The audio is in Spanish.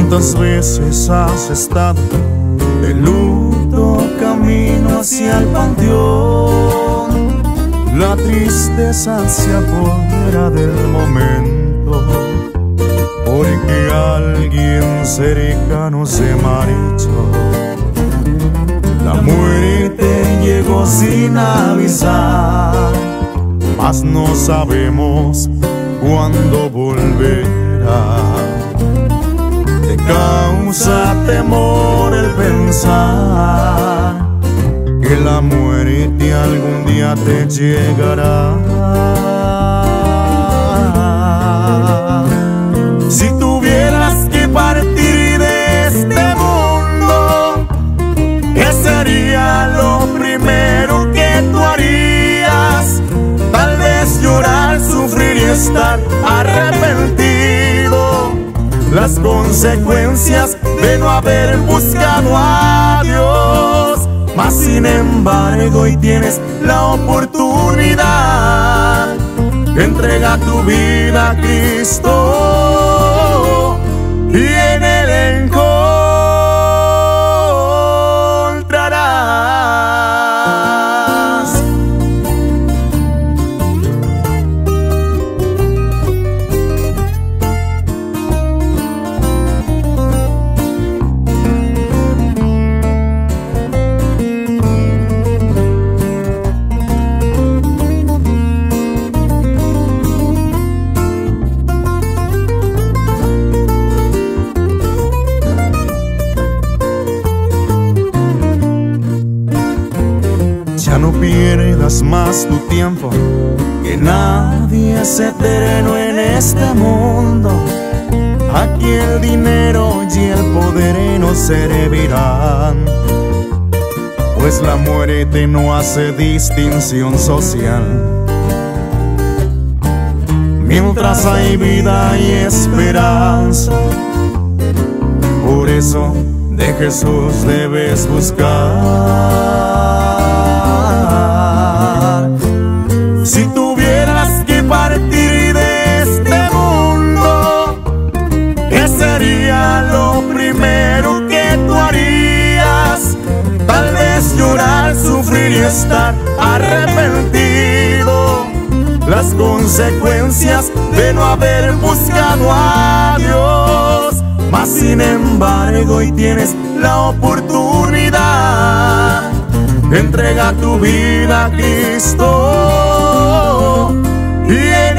¿Cuántas veces has estado de luto camino hacia el panteón? La tristeza se apodera del momento, porque alguien cercano se marchó. La muerte llegó sin avisar, mas no sabemos cuándo volverá. Te causa temor el pensar que la muerte algún día te llegará. Si tuvieras que partir de este mundo, ¿qué sería lo primero que tú harías? Tal vez llorar, sufrir y estar arrepentido. Las consecuencias de no haber buscado a Dios. Mas sin embargo hoy tienes la oportunidad. Entrega tu vida a Cristo y en Él encontrarás. Ya no pierdas más tu tiempo, que nadie es eterno en este mundo. Aquí el dinero y el poder no servirán, pues la muerte no hace distinción social. Mientras hay vida y esperanza, por eso de Jesús debes buscar. Si tuvieras que partir de este mundo, ¿qué sería lo primero que tú harías? Tal vez llorar, sufrir y estar arrepentido. Las consecuencias de no haber buscado a Dios. Mas sin embargo hoy tienes la oportunidad. Entrega tu vida a Cristo y